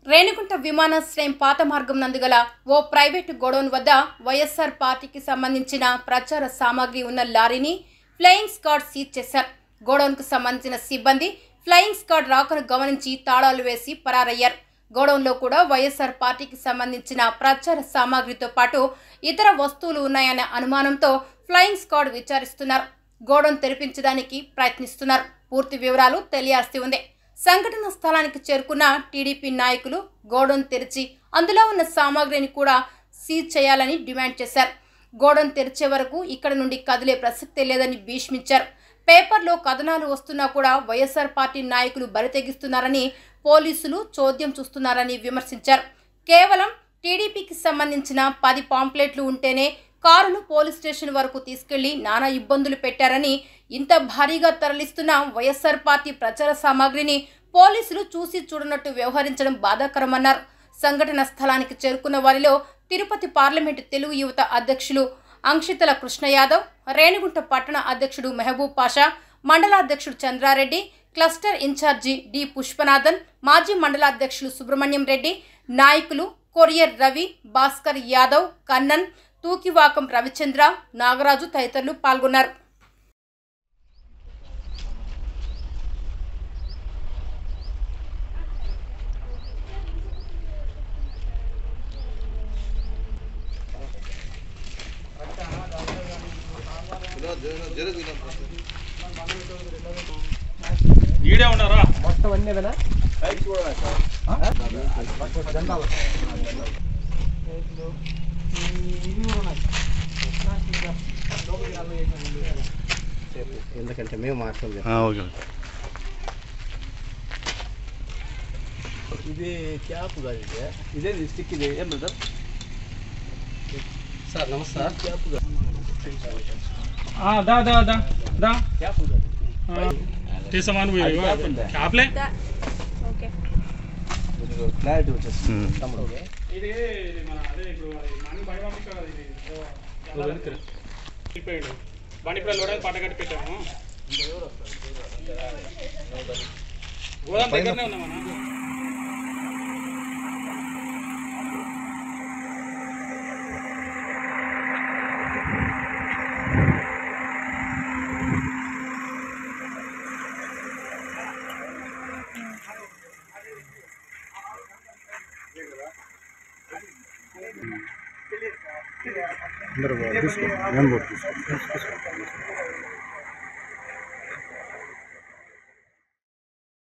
రేణిగుంట విమానాశ్రయం పాత మార్గం నందుగల ఓ ప్రైవేటు గోడౌన్ వద్ద వైఎస్ఆర్ పార్టీకి సంబంధించిన ప్రచార సామాగ్రి ఉన్న లారీని ఫ్లయింగ్ స్క్వాడ్ సీజ్ చేశారు. గోడౌన్కు సంబంధించిన సిబ్బంది ఫ్లయింగ్ స్క్వాడ్ రాకను గమనించి తాళాలు వేసి పరారయ్యారు. గోడౌన్లో కూడా వైఎస్ఆర్ పార్టీకి సంబంధించిన ప్రచార సామాగ్రితో పాటు ఇతర వస్తువులు ఉన్నాయన్న అనుమానంతో ఫ్లయింగ్ స్క్వాడ్ విచారిస్తున్నారు. గోడౌన్ తెరిపించడానికి ప్రయత్నిస్తున్నారు. పూర్తి వివరాలు తెలియాల్సి ఉంది. సంఘటన స్థలానికి చేరుకున్న టీడీపీ నాయకులు గోడౌన్ తెరిచి అందులో ఉన్న సామాగ్రిని కూడా సీజ్ చేయాలని డిమాండ్ చేశారు. గోడౌన్ తెరిచే వరకు ఇక్కడ నుండి కదిలే ప్రసక్తే లేదని భీష్మించారు. పేపర్లో కథనాలు వస్తున్నా కూడా వైఎస్ఆర్ పార్టీ నాయకులు బరితెగిస్తున్నారని, పోలీసులు చోద్యం చూస్తున్నారని విమర్శించారు. కేవలం టీడీపీకి సంబంధించిన 10 పాంప్లెట్లు ఉంటేనే కారును పోలీస్ స్టేషన్ వరకు తీసుకెళ్లి నానా ఇబ్బందులు పెట్టారని, ఇంత భారీగా తరలిస్తున్న వైఎస్ఆర్ పార్టీ ప్రచార సామాగ్రిని పోలీసులు చూసి చూడనట్టు వ్యవహరించడం బాధాకరమన్నారు. సంఘటన స్థలానికి చేరుకున్న వారిలో తిరుపతి పార్లమెంటు తెలుగు యువత అధ్యక్షులు అంక్షితల కృష్ణ యాదవ్, రేణిగుంట పట్టణ అధ్యక్షుడు మెహబూబ్ పాషా, మండలాధ్యక్షుడు Chandra Reddy, cluster in charge D Pushpanathan, మాజీ మండలాధ్యక్షులు సుబ్రహ్మణ్యం రెడ్డి, నాయకులు కొరియర్ రవి, భాస్కర్ యాదవ్, కన్నన్, తూకివాకం రవిచంద్ర, నాగరాజు తదితరులు పాల్గొన్నారు. ఈడే ఉన్నారా మొత్తం అన్నీ కదా ఎందుకంటే మేము మాట్లాడలేదు. ఇది క్యాప్ కాదు, ఇదే స్టిక్. ఇది ఏం బ్రదర్ సార్? నమస్తే. క్యాప్ కాదు, క్యాప్ క్లారిటీ వచ్చేస్తుంది. పాట కట్టి పెట్టాము. గోదాం దగ్గరనే ఉన్నామన్నా. అందరూ తీసుకో, నేను కూడా తీసుకో.